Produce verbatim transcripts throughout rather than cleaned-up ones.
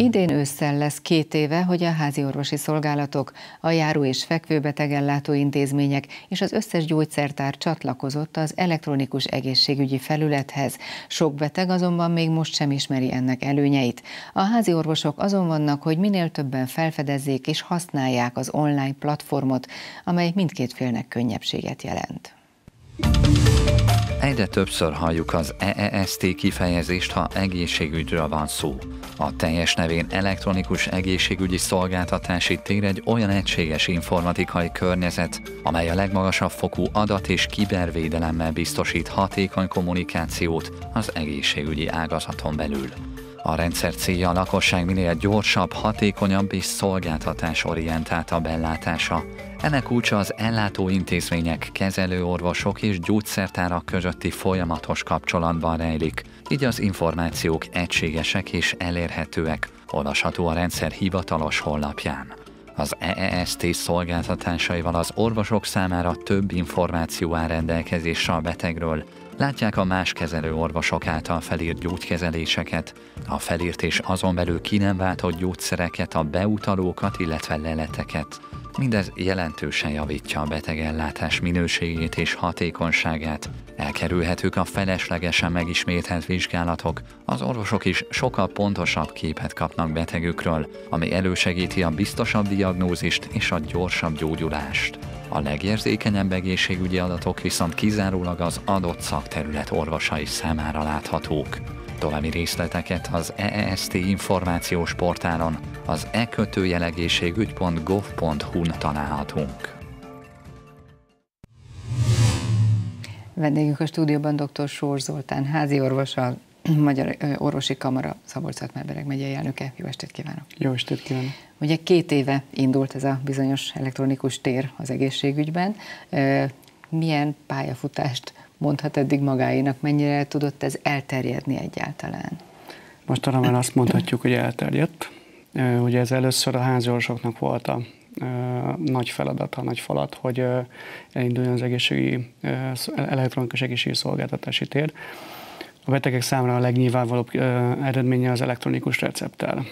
Idén ősszel lesz két éve, hogy a házi orvosi szolgálatok, a járó- és fekvőbetegellátó intézmények és az összes gyógyszertár csatlakozott az elektronikus egészségügyi felülethez. Sok beteg azonban még most sem ismeri ennek előnyeit. A házi orvosok azon vannak, hogy minél többen felfedezzék és használják az online platformot, amely mindkét félnek könnyebbséget jelent. Egyre többször halljuk az E E S T kifejezést, ha egészségügyről van szó. A teljes nevén elektronikus egészségügyi szolgáltatási tér egy olyan egységes informatikai környezet, amely a legmagasabb fokú adat- és kibervédelemmel biztosít hatékony kommunikációt az egészségügyi ágazaton belül. A rendszer célja a lakosság minél gyorsabb, hatékonyabb és szolgáltatásorientáltabb ellátása. Ennek kulcsa az ellátóintézmények, kezelőorvosok és gyógyszertárak közötti folyamatos kapcsolatban rejlik, így az információk egységesek és elérhetőek, olvasható a rendszer hivatalos honlapján. Az E E S T szolgáltatásaival az orvosok számára több információ áll rendelkezésre a betegről, látják a más kezelő orvosok által felírt gyógykezeléseket, a felírt és azon belül ki nem váltott gyógyszereket, a beutalókat, illetve leleteket. Mindez jelentősen javítja a betegellátás minőségét és hatékonyságát. Elkerülhetők a feleslegesen megismételt vizsgálatok, az orvosok is sokkal pontosabb képet kapnak betegükről, ami elősegíti a biztosabb diagnózist és a gyorsabb gyógyulást. A legérzékenyebb egészségügyi adatok viszont kizárólag az adott szakterület orvosai számára láthatók. További részleteket az E E S T információs portálon, az e egészségügy pont gov pont hu-n találhatunk. Vendégünk a stúdióban dr. Sós Zoltán, házi orvos, a Magyar Orvosi Kamara Szabolcs-Szatmár-Bereg megyei elnöke. Jó estét kívánok! Jó estét kívánok! Ugye két éve indult ez a bizonyos elektronikus tér az egészségügyben. Milyen pályafutást mondhat eddig magáénak, mennyire tudott ez elterjedni egyáltalán? Most arra már azt mondhatjuk, hogy elterjedt. Ugye ez először a házi orvosoknak volt a nagy feladata, nagy falat, hogy elinduljon az egészségügyi, elektronikus egészségügyi szolgáltatási tér. A betegek számára a legnyilvánvalóbb eredménye az elektronikus recepttel.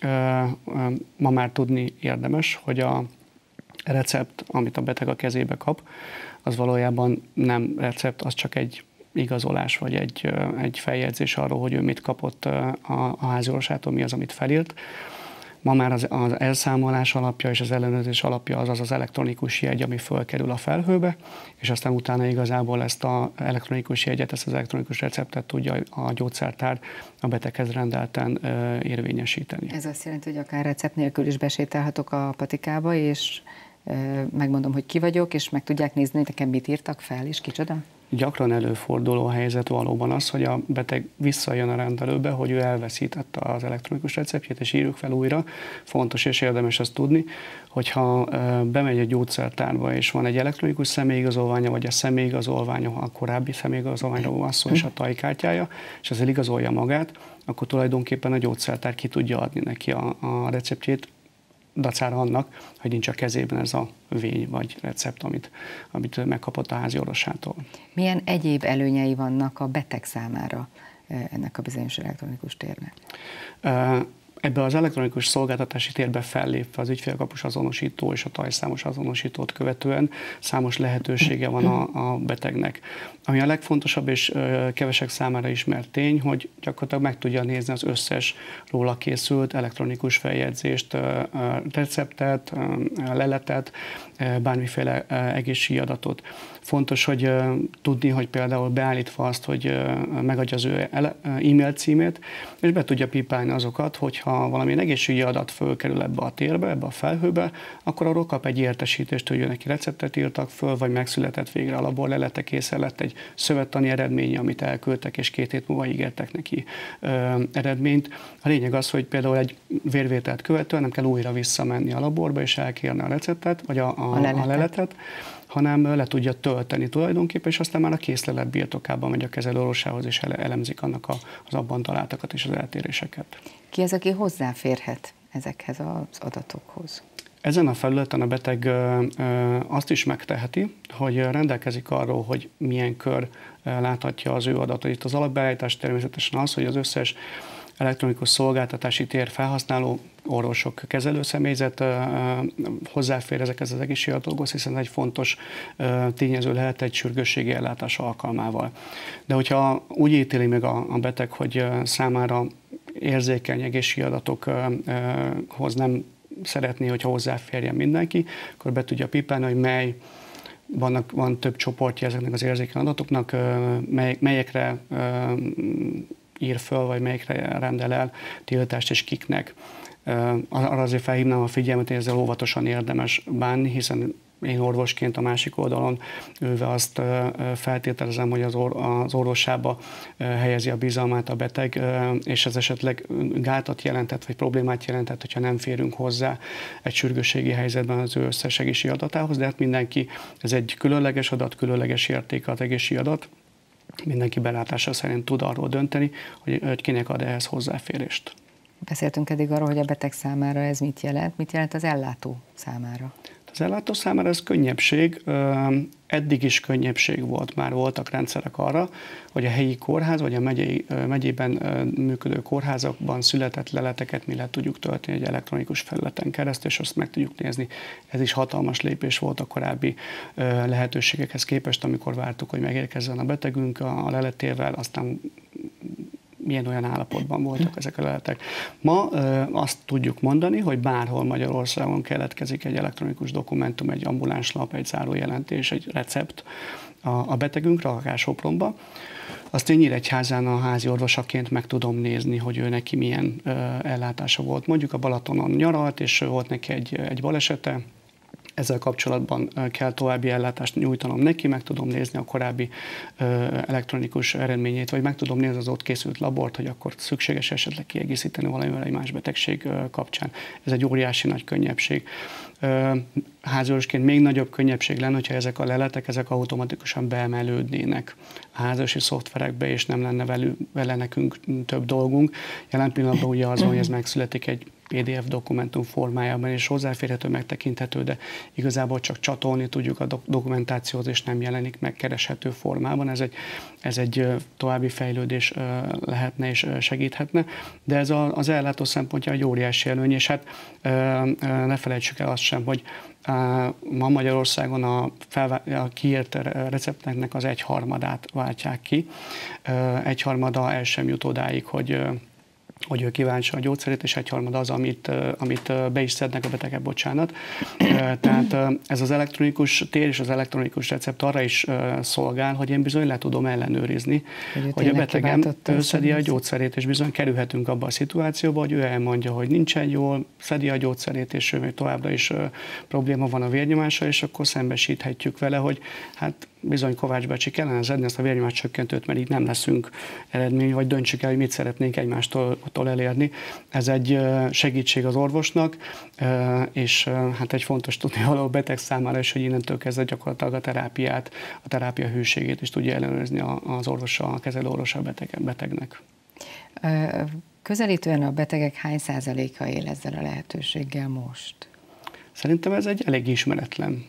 Ma már tudni érdemes, hogy a recept, amit a beteg a kezébe kap, az valójában nem recept, az csak egy igazolás, vagy egy, egy feljegyzés arról, hogy ő mit kapott a, a háziorvosától, mi az, amit felírt. Ma már az, az elszámolás alapja és az ellenőrzés alapja az az az elektronikus jegy, ami fölkerül a felhőbe, és aztán utána igazából ezt az elektronikus jegyet, ezt az elektronikus receptet tudja a gyógyszertár a beteghez rendelten ö, érvényesíteni. Ez azt jelenti, hogy akár recept nélkül is besétálhatok a patikába, és ö, megmondom, hogy ki vagyok, és meg tudják nézni, hogy nekem mit írtak fel, és kicsoda? Gyakran előforduló helyzet valóban az, hogy a beteg visszajön a rendelőbe, hogy ő elveszítette az elektronikus receptjét, és írjuk fel újra. Fontos és érdemes azt tudni, hogyha bemegy a gyógyszertárba, és van egy elektronikus személyigazolványa, vagy a személyigazolványa, a korábbi személyigazolványról van szó, és a tajkártyája, és ezzel igazolja magát, akkor tulajdonképpen a gyógyszertár ki tudja adni neki a, a receptjét, dacára annak, hogy nincs a kezében ez a vény vagy recept, amit, amit megkapott a házi orvosától. Milyen egyéb előnyei vannak a beteg számára ennek a bizonyos elektronikus térnek? Ebbe az elektronikus szolgáltatási térbe fellépve az ügyfélkapus azonosító és a tajszámos azonosítót követően számos lehetősége van a, a betegnek. Ami a legfontosabb és kevesek számára ismert tény, hogy gyakorlatilag meg tudja nézni az összes róla készült elektronikus feljegyzést, receptet, leletet, bármiféle egészségügyi adatot. Fontos, hogy tudni, hogy például beállítva azt, hogy megadja az ő e-mail címét, és be tudja pipálni azokat, hogyha valamilyen egészségügyi adat fölkerül ebbe a térbe, ebbe a felhőbe, akkor arról kap egy értesítést, hogy neki receptet írtak föl, vagy megszületett végre a laborlelete, készen lett egy szövettani eredménye, amit elküldtek, és két hét múlva ígértek neki ö, eredményt. A lényeg az, hogy például egy vérvételt követően nem kell újra visszamenni a laborba, és elkérni a receptet, vagy a, a, a, leletet. a leletet, hanem le tudja tölteni tulajdonképpen, és aztán már a készlelet birtokában megy a kezelőorvosához, és elemzik annak a, az abban találtakat és az eltéréseket. Ki az, aki hozzáférhet ezekhez az adatokhoz? Ezen a felületen a beteg ö, ö, azt is megteheti, hogy rendelkezik arról, hogy milyen kör láthatja az ő adatait. Az alapbeállítás természetesen az, hogy az összes elektronikus szolgáltatási tér felhasználó orvosok, kezelőszemélyzet hozzáfér ezekhez az egészségügyi adatokhoz, hiszen egy fontos tényező lehet egy sürgősségi ellátás alkalmával. De hogyha úgy ítéli meg a, a beteg, hogy számára érzékeny egészségügyi adatokhoz nem szeretné, hogyha hozzáférjen mindenki, akkor be tudja pipálni, hogy mely vannak, van több csoportja ezeknek az érzékeny adatoknak, mely, melyekre ír föl, vagy melyikre rendel el tiltást, és kiknek. Arra azért felhívnám a figyelmet, hogy ezzel óvatosan érdemes bánni, hiszen én orvosként a másik oldalon ülve azt feltételezem, hogy az, or- az orvosába helyezi a bizalmát a beteg, és ez esetleg gátat jelentett, vagy problémát jelentett, hogyha nem férünk hozzá egy sürgősségi helyzetben az ő összes egészségügyi adatához, de hát mindenki, ez egy különleges adat, különleges értéke az egészségügyi adat, mindenki belátása szerint tud arról dönteni, hogy, hogy kinek ad ehhez hozzáférést. Beszéltünk eddig arról, hogy a beteg számára ez mit jelent, mit jelent az ellátó számára? Az ellátó számára ez könnyebbség, eddig is könnyebbség volt, már voltak rendszerek arra, hogy a helyi kórház vagy a megyei, megyében működő kórházakban született leleteket mi le tudjuk tölteni egy elektronikus felületen keresztül, és azt meg tudjuk nézni. Ez is hatalmas lépés volt a korábbi lehetőségekhez képest, amikor vártuk, hogy megérkezzen a betegünk a leletével, aztán milyen olyan állapotban voltak ezek a leletek. Ma ö, azt tudjuk mondani, hogy bárhol Magyarországon keletkezik egy elektronikus dokumentum, egy ambulánslap, egy zárójelentés, egy recept a, a betegünkre, akár Sopronba. Azt én Nyíregyházán a házi orvosaként meg tudom nézni, hogy ő neki milyen ö, ellátása volt. Mondjuk a Balatonon nyaralt, és volt neki egy, egy balesete, ezzel kapcsolatban kell további ellátást nyújtanom neki, meg tudom nézni a korábbi elektronikus eredményét, vagy meg tudom nézni az ott készült labort, hogy akkor szükséges esetleg kiegészíteni valamivel egy más betegség kapcsán. Ez egy óriási nagy könnyebbség. Háziorvosként még nagyobb könnyebbség lenne, hogyha ezek a leletek, ezek automatikusan beemelődnének a háziorvosi szoftverekbe, és nem lenne velük, vele nekünk több dolgunk. Jelen pillanatban ugye az, hogy ez megszületik egy pé dé ef dokumentum formájában, és hozzáférhető, megtekinthető, de igazából csak csatolni tudjuk a dokumentációhoz, és nem jelenik meg kereshető formában. Ez egy, ez egy további fejlődés lehetne és segíthetne, de ez az ellátó szempontja egy óriási előny, és hát ne felejtsük el azt sem, hogy ma Magyarországon a, a kiírt recepteknek az egyharmadát váltják ki. Egyharmada el sem jut odáig, hogy hogy ő kíváncsi a gyógyszerét, és egyharmad az, amit, amit be is szednek a betegek, bocsánat. Tehát ez az elektronikus tér és az elektronikus recept arra is szolgál, hogy én bizony le tudom ellenőrizni, hogy, hogy a betegem szedi a gyógyszerét, és bizony kerülhetünk abba a szituációba, hogy ő elmondja, hogy nincsen jól, szedi a gyógyszerét, és ő továbbra is probléma van a vérnyomása, és akkor szembesíthetjük vele, hogy hát bizony Kovács bácsi, kellene szedni ezt a vérnyomás csökkentőt, mert így nem leszünk eredmény, vagy döntsük el, hogy mit szeretnénk egymástól elérni. Ez egy segítség az orvosnak, és hát egy fontos tudni való beteg számára is, hogy innentől kezdve gyakorlatilag a terápiát, a terápia hűségét is tudja ellenőrizni az orvosa, a kezelő orvosa a beteg, betegnek. Közelítően a betegek hány százaléka él ezzel a lehetőséggel most? Szerintem ez egy elég ismeretlen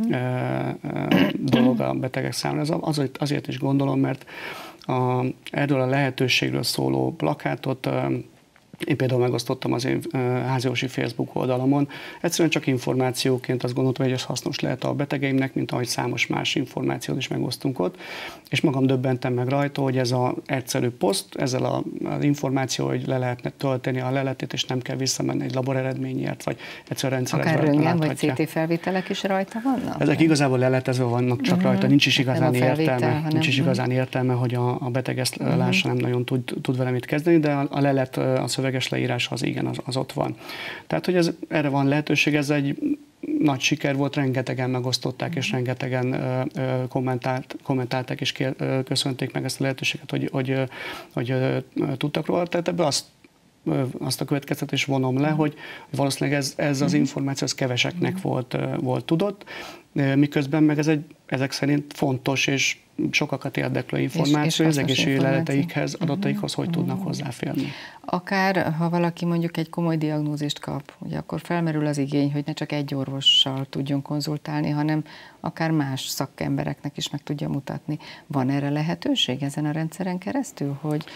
uh-huh. dolog a betegek számára. Ez azért, azért is gondolom, mert a, erről a lehetőségről szóló plakátot én például megosztottam az én háziorvosi Facebook oldalamon. Egyszerűen csak információként azt gondoltam, hogy ez hasznos lehet a betegeimnek, mint ahogy számos más információt is megosztunk ott. És magam döbbentem meg rajta, hogy ez az egyszerű poszt, ezzel az információ, hogy le lehetne tölteni a leletét, és nem kell visszamenni egy labor eredményért, vagy egyszerűen rendszerezve akár röntgen vagy cé té felvételek is rajta vannak? Ezek igazából leletezve vannak csak uh-huh. rajta, nincs is igazán felvétel, értelme, hanem, nincs is igazán értelme, hogy a, a beteg ezt uh-huh. lássa, nem nagyon tud, tud vele mit kezdeni, de a, a lelet, a szöveges leírás az igen, az, az ott van. Tehát, hogy ez, erre van lehetőség, ez egy nagy siker volt, rengetegen megosztották, és rengetegen ö, ö, kommentált, kommentálták, és kér, ö, köszönték meg ezt a lehetőséget, hogy, hogy, ö, hogy ö, tudtak róla. Tehát ebből azt, ö, azt a következtetést vonom le, hogy valószínűleg ez, ez az információ az keveseknek volt, ö, volt tudott, miközben meg ez egy, ezek szerint fontos és sokakat érdeklő információ, és, és az egészségügyi leleteikhez, adataikhoz, hogy uh-huh. tudnak hozzáférni. Akár, ha valaki mondjuk egy komoly diagnózist kap, ugye akkor felmerül az igény, hogy ne csak egy orvossal tudjon konzultálni, hanem akár más szakembereknek is meg tudja mutatni. Van erre lehetőség ezen a rendszeren keresztül, hogy,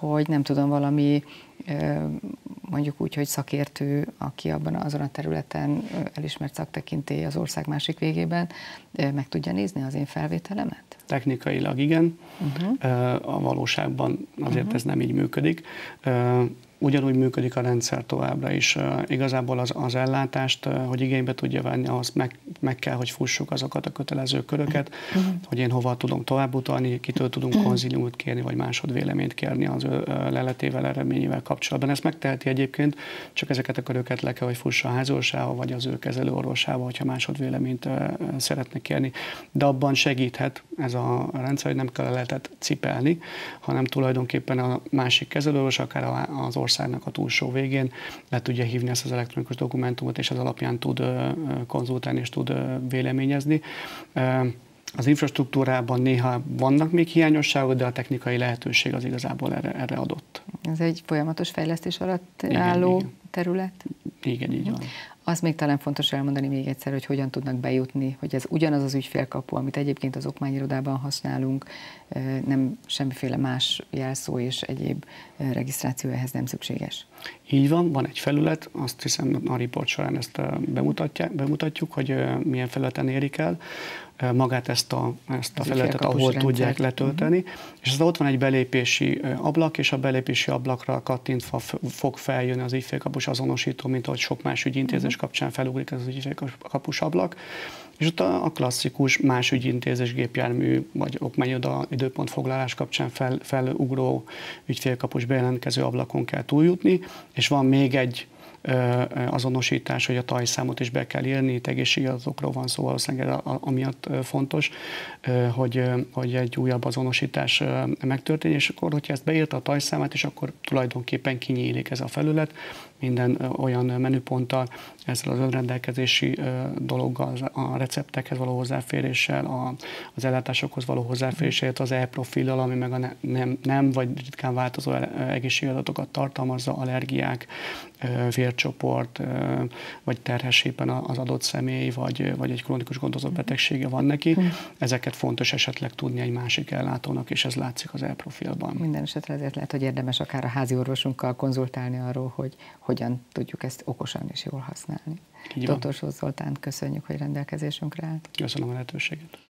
hogy nem tudom, valami mondjuk úgy, hogy szakértő, aki abban azon a területen elismert szaktekintély az ország másik végében, meg tudja nézni az én felvételemet? Technikailag igen, uh-huh. a valóságban azért uh-huh. ez nem így működik. Ugyanúgy működik a rendszer továbbra is. Igazából az, az ellátást, hogy igénybe tudja venni, ahhoz meg, meg kell, hogy fussuk azokat a kötelező köröket, uh-huh. hogy én hova tudom tovább utalni, kitől tudunk uh-huh. konziliumot kérni, vagy másodvéleményt kérni az ő leletével, eredményével kapcsolatban. Ezt megteheti egyébként, csak ezeket a köröket le kell, hogy fussa a házorsába, vagy az ő kezelőorvosába, hogyha másodvéleményt szeretne kérni. De abban segíthet ez a rendszer, hogy nem kell lehetet cipelni, hanem tulajdonképpen a másik kezelőorvos, akár az országnak a túlsó végén le tudja hívni ezt az elektronikus dokumentumot, és az alapján tud konzultálni és tud véleményezni. Az infrastruktúrában néha vannak még hiányosságok, de a technikai lehetőség az igazából erre, erre adott. Ez egy folyamatos fejlesztés alatt igen, álló igen. terület? Igen, így van. Az még talán fontos elmondani még egyszer, hogy hogyan tudnak bejutni, hogy ez ugyanaz az ügyfélkapu, amit egyébként az okmányirodában használunk, nem semmiféle más jelszó és egyéb regisztráció ehhez nem szükséges. Így van, van egy felület, azt hiszem a riport során ezt bemutatjuk, hogy milyen felületen érik el magát ezt a, ezt a felületet, ahol rendszer. Tudják letölteni, uh-huh. és aztán ott van egy belépési ablak, és a belépési ablakra kattintva fog feljönni az ügyfélkapus azonosító, mint ahogy sok más ügyintézés uh-huh. kapcsán felugrik ez az ügyfélkapus ablak, és ott a klasszikus más ügyintézés gépjármű vagy okmányiroda időpontfoglalás kapcsán fel, felugró ügyfélkapus bejelentkező ablakon kell túljutni, és van még egy azonosítás, hogy a tajszámot is be kell írni, itt egészségi adatokról van szó, valószínűleg amiatt fontos, hogy, hogy egy újabb azonosítás megtörténjen, és akkor, hogyha ezt beírta a tajszámát, és akkor tulajdonképpen kinyílik ez a felület, minden olyan menüponttal, ezzel az önrendelkezési dologgal, a receptekhez való hozzáféréssel, az ellátásokhoz való hozzáféréssel, az e-profillal, ami meg a nem, nem vagy ritkán változó egészségi adatokat tartalmazza, allergiák, vércsoport, vagy terhesséppen az adott személy, vagy, vagy egy krónikus gondozott betegsége van neki. Ezeket fontos esetleg tudni egy másik ellátónak, és ez látszik az e-profilban. Minden esetre ezért lehet, hogy érdemes akár a házi orvosunkkal konzultálni arról, hogy hogyan tudjuk ezt okosan és jól használni. doktor Zoltán, köszönjük, hogy rendelkezésünkre állt. Köszönöm a lehetőséget.